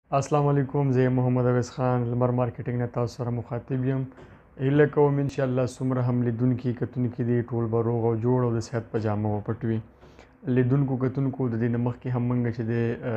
السلام علیکم، زه یم محمد اویس خان، لمر مارکیټینګ نه تاسو سره مخاطب یم. هیله کوم انشاءالله څومره هم لیدونکي کتونکي دي ټول به روغ او جوړ او د صحت په جامه وپټ وي. لیدونکو کتونکو د دې نه مخکې هم موږ چې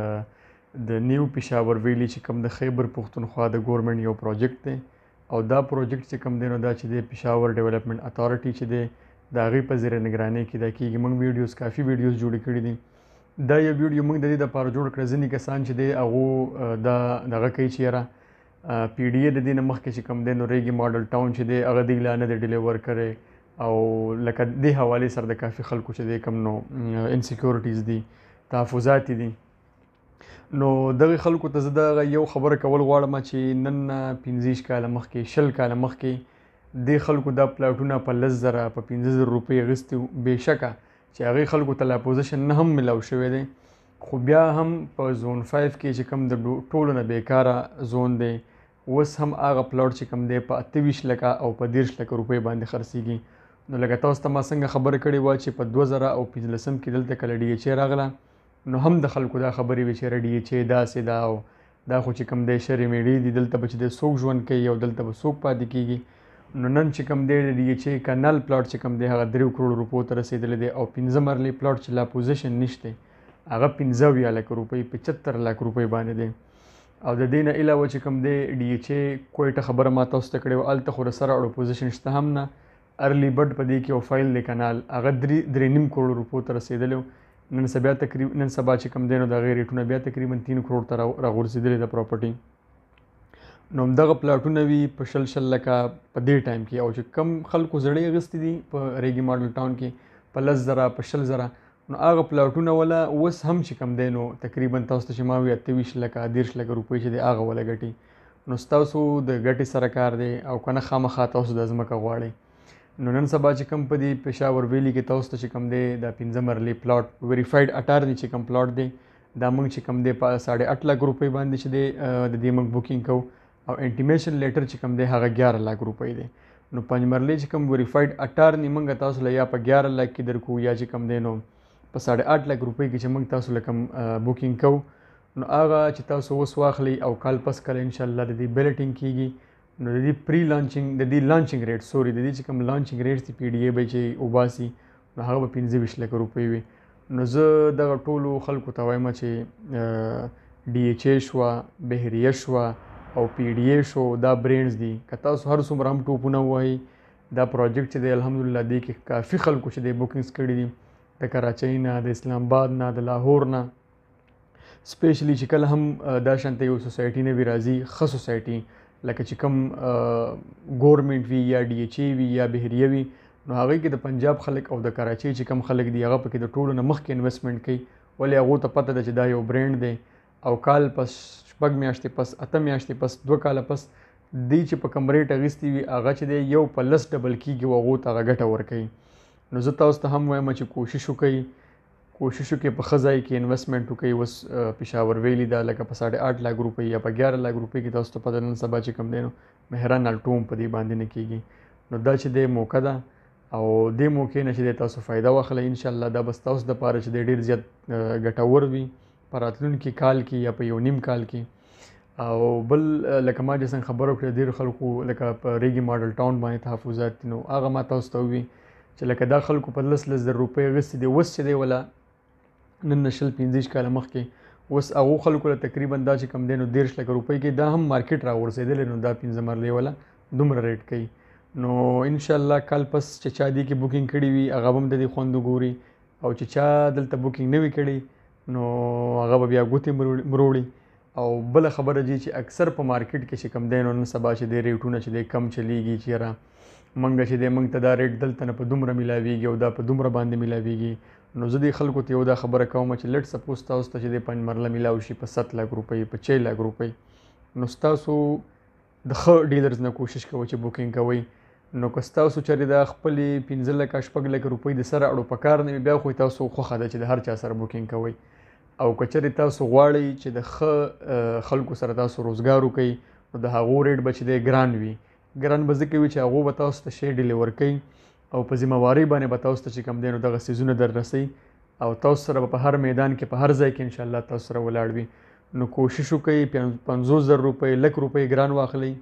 د نیو پېښور ویلي چې کوم د خیبر پښتونخوا د ګورنمنټ یو پروجیکټ دی او دا پروجیکټ چې کوم دی نو دا چې د پېښور ډیولپمنټ اتھارټي چې دی د هغې په زیر نګرانۍ کې دا کېږي. موږ کافي ویډیوز جوړې کړي دي. دا یو ویډیو موږ د دې دپاره جوړ کړی ځینې کسان چې دی هغو دا دغه کوي چې یاره پی ډي اې د دې نه مخکې چې کوم دی نو ریګي ماډل ټاون چې دی هغه دوی لا نه دی ډیلیور کړی او لکه دې حوالې سره د کافي خلکو چې دی کوم نو انسیکیورټیز دي، تحفظات دي. نو دغه خلکو ته زه دغه یو خبره کول غواړم چې نن 15 کاله مخکې 20 کاله مخکې دې خلکو دا پلاټونه په 10,000 په 15,000 روپۍ اخیستي. بېشکه چې هغې خلکو ته لا پوزیشن نه هم ملاو شوی دی، خو بیا هم په زون 5 کې چې کوم د ټولو نه بیکاره زون دی اوس هم هغه پلاټ چې کوم دی په 28 لکه او په 30 لکه روپۍ باندې خرڅېږي. نو لکه تاسو ته ما څنګه خبره کړې وه چې په 2015 کې دلته کله ډي ایچ ای راغله نو هم د خلکو دا خبرې وې چې ډي ایچ ای داسې ده او دا خو چې کوم دی شرې میډې دي، دلته به چې دی څوک ژوند کوي او دلته به څوک پاتې کېږي. نو نن چې کوم دی د ډي ایچ ای کنل پلاټ چې کوم دی هغه 3 کروڑ روپو ته رسېدلی دی او 15 مرلې پلاټ چې لا پوزیشن نشته هغه 15 لک روپۍ 75 لک روپۍ باندې دی. او د دې نه علاوه چې کوم دی ډي ایچ ای کویټه خبره ما تاسو ته کړې وه، هلته خو سره اړو پوزیشن شته هم نه. ارلی بډ په دې کې یو فایل دی کنال هغه 3.5 کروڑ روپو ته رسېدلی و. نن سبا چې کوم دی نو د هغې ریټونه بیا تقریبا 3 کروڑ ته راغورځېدلي د پراپرټي. نو همدغه پلاټونه وي په 20 لکه په دې ټایم کې، او چې کم خلکو زړې اخیستي دي په ریګي ماډل ټاون کې په 10,000 په 20,000 نو هغه پلاټونه وله اوس هم چې کوم دی نو تقریبا تاسو ته چې ما وي 28 لکه 30 لکه روپۍ چې دی هغه وله ګټي. نو ستاسو د ګټې سره کار دی او که نه خامخا تاسو د ځمکه غواړئ. نو نن سبا چې کوم په دې پېښور ویلي کې تاسو ته چې کوم دی د 15 مرلې پلاټ ویریفاید اټارني چې کوم پلاټ دی دا موږ چې کوم دی په 8.5 لک روپۍ باندې چې دی د دې موږ بوکینګ کوو او انټیمیشن لیټر چې کوم دی هغه 11 لک روپۍ دی. نو 5 مرلې چې کوم ویریفاید اټارني موږ تاسو له یا په 11 لک کې درکو یا چې کوم دی نو په 8.5 لک روپۍ کې چې موږ تاسو له کوم بوکینګ کوو نو هغه چې تاسو اوس واخلئ او کال پس کله انشاءالله د دې بیلټینګ کېږي نو د دې پری لانچینګ د دې لانچینګ ریټ د دې چې کوم لانچینګ ریټ دي پی ډي ای به چې وباسي نو هغه به 25 لک روپۍ وي. نو زه دغه ټولو خلکو ته وایم چې ډي ایچ ای شوه، بحریه شوه او پی ډي ای شو، دا برینډز دي. که تاسو هر څومره هم ټوپونه ووهئ دا پروجیکټ چې دی الحمدلله دې کې کافي خلکو چې دی بوکینګز کړي دي د کراچۍ نه، د اسلام آباد نه، د لاهور نه. سپیشلی چې کله هم دا شانته یو سوسایټي نه وي راځي ښه سوسایټي لکه چې کوم ګورنمنټ وي یا ډي ایچ ای وي یا بحریه وي نو هغوی کې د پنجاب خلک او د کراچۍ چې کوم خلک دي هغه پکې د ټولو نه مخکې انویسټمنټ کوي، ولې هغو ته پته ده چې دا یو برینډ دی او کال پس 6 میاشتې پس 8 میاشتې پس 2 کاله پس دی چې په کوم ریټ اخیستي وي هغه چې دی یو په 10 ډبل کېږي او هغو ته هغه ګټه ورکوي. نو زه تاسو ته هم وایم چې کوشش وکړئ په ښه ځای کې انویسټمنټ وکړئ. اوس پېښور ویلي دا لکه په 8.5 لک روپۍ یا په 11 لک روپۍ کې تاسو ته پته نن سبا چې کوم دی نو مهران الټوم په دې باندې نه کېږي. نو دا چې دی موقع ده او دې موقع نه چې دی تاسو فایده واخلئ انشاءالله دا به ستاسو دپاره چې دی ډېر زیات ګټور وي په راتلونکي کال کې یا په یو نیم کال کې. او بل لکه ما چې څنګه خبره وکړه ډېرو خلکو لکه په ریګي ماډل ټاون باندې تحفظات دي نو هغه ما تاسو ته ووي چې لکه دا خلکو په 10,000 روپۍ اخیستي دي اوس چې دی وله نن 15 کاله مخکې اوس هغو خلکو له تقریبا دا چې کوم دی نو 10 لک روپۍ کې دا هم مارکیټ راغورځېدلی نو دا 15 مرلې وله دومره ریټ کوي. نو انشاءالله کال پس چې چا دې کې بوکینګ کړي وي هغه به هم د دې خوند وګوري او چې چا دلته بوکینګ نه وي کړي نو هغه به بیا ګوتې مروړي. او بله خبره دي چې اکثر په مارکیټ کې چې کوم دی نو نن سبا چې دی ریټونه چې دی کم چلیږي چې یاره موږ چې دی موږ ته دا ریټ دلته نه په دومره میلاویږي او دا په دومره باندې میلاویږي. نو زه دې خلکو ته یو دا خبره کوم چې لټ سپوز تاسو ته چې دی 5 مرله میلاو شي په 7 لک روپۍ په 6 لک روپۍ نو ستاسو د ښه ډیلرز نه کوشش کوئ چې بوکینګ کوئ. نو که ستاسو چېرې دا خپلې 15 لکه 6 لکه روپۍ د سره اړو په کار نه وي بیا خو تاسو خوښه ده چې د هر چا سره بوکینګ کوئ. او که چېرې تاسو غواړئ چې د ښه خلکو سره تاسو روزګار وکئ نو د هغو ریټ به چې دی ګران وي. ګران به ځکه وي چې هغو به تاسو ته شی ډیلیور کوي او په ذمهوارۍ باندې به تاسو ته چې کوم دی نو دغه څیزونه در رسوي او تاسو سره به په هر میدان کې په هر ځای کې انشاءالله تاسو سره ولاړ وي. نو کوشش وکړئ 50,000 روپۍ 1,00,000 ګران واخلئ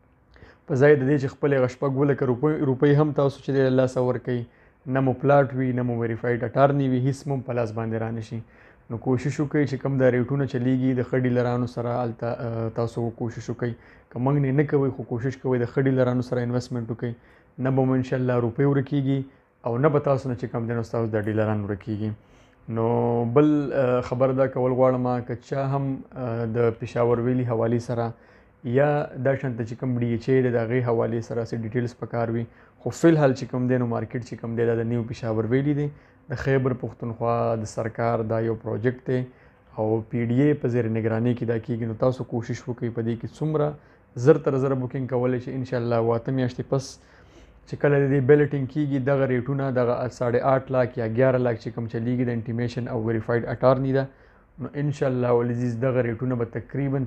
په ځای د دې چې خپل هغه 6,00,000 روپۍ هم تاسو چې د لاسه ورکوئ نه مو پلاټ وي نه مو ویریفاید اټارني وي هیڅ مو په لاس باندې رانشي نو کوشش وکړئ چې کوم دا ریټونه چلیږي د ښه ډیلرانو سره هلته تاسو کوشش وکړئ که موږ نه کوئ خو کوشش کوئ د ښه ډیلرانو سره انویسټمنټ وکړئ نه به مو انشاءالله روپۍ ورکیږي او نه به تاسو نه چې کوم دی نو ستاسو د ډیلران ورکیږي نو بل خبر دا کول غواړم که چا هم د پېښور ویلي حوالې سره یا دا شانته چې کوم ډي ایچ ای دی د هغې حوالې سره څه ډیټیلز پکار وي خو فی الحال چې کوم دی نو مارکیټ چې کوم دی دا د نیو پېښور ویلي دی د خیبر پښتونخوا د سرکار دا یو پروجیکټ دی او پی ډي ای په زیر نگرانۍ کې دا کیږي نو تاسو کوشش وکړئ په دې کې څومره زر تر زره بوکینګ کولی شي انشاءالله 8 میاشتې پس چې کله د دې بیلټینګ کیږي دغه ریټونه دغه 8.5 लाख یا 11 लाख چې کوم چلیږي د انټیمیشن او ویریفاید اټارني ده نو انشاءالله ولعزیز دغه ریټونه به تقریبا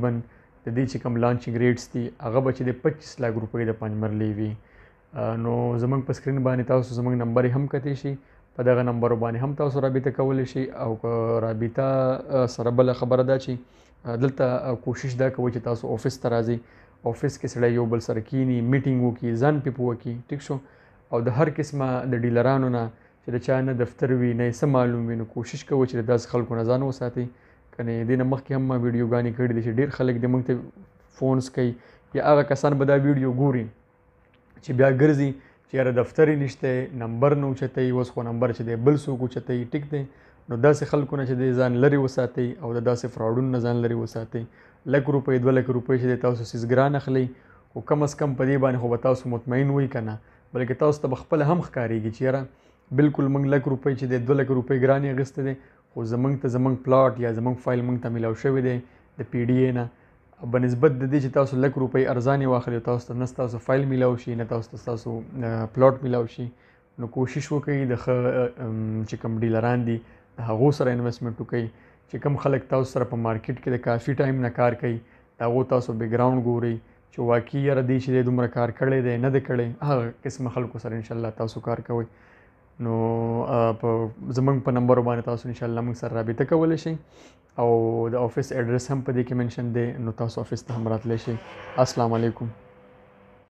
د دې چې کوم لانچینګ ریټس دي هغه به چې د 25 लाख روپۍ د 5 مرلې وي نو زموږ په سکرین باندې تاسو زموږ نمبر هم کتی شي په دغه نمبر باندې هم تاسو رابطه کولی شي او که رابطه سره بله خبره ده چې دلته کوشش دا کوئ چې تاسو آفس ته راځئ آفس کې سړی یو بل سره کینی میټینګ وکړي ځان پې پوه کړي ټیک شو او د هر قسمه د ډیلرانو نه چې د چا نه دفتر وي نه یې څه معلوم وي نو کوشش کوئ چې د داسې خلکو نه ځان وساتئ کنې دې نه مخکې هم ما ویډیوګانې کړي دي چې ډېر خلک د موږ ته فونز کوي یا هغه کسان به دا ویډیو ګوري چې بیا ګرځي چې یاره دفتر یې نشته نمبر نه اوچتوي اوس خو نمبر چې دی بل څوک اوچتوي ټیک دی نو داسې خلکو نه چې دی ځان لرې وساتئ او د داسې فراډونو نه ځان لرې وساتئ 1,00,000 روپۍ 2,00,000 روپۍ چې دی تاسو سیز ګران اخلئ خو کم از کم په دې باندې خو به تاسو مطمئن وئ که نه بلکې تاسو ته به خپله هم ښکارېږي چې یاره بالکل موږ 1,00,000 روپۍ چې دی 2,00,000 روپۍ ګرانې اخیستی دی خو زموږ ته زموږ پلاټ یا زموږ فایل موږ ته میلاو شوی دی د پی ډي ای نه بنسبت د دې چې تاسو 1,00,000 روپۍ ارزانې واخلئ تاسو ته نه ستاسو فایل میلاو شي نه تاسو ته ستاسو پلاټ میلاو شي نو کوشش وکړئ د ښه چې کوم ډیلران دي د هغو سره انویسټمنټ وکړئ چې کوم خلک تاسو سره په مارکیټ کې د کافي ټایم نه کار کوي د هغو تاسو بیکګراوند ګورئ چې واقعي یاره دی چې دی دومره کار کړی دی نه دی کړی هغه قسمه خلکو سره انشاءالله تاسو کار کوئ نو په زموږ په نمبر باندې تاسو انشاءالله موږ سره رابطه کولی شئ او د آفس ایډرس هم په دې کې منشن دی نو تاسو آفس ته هم راتلی شئ السلام علیکم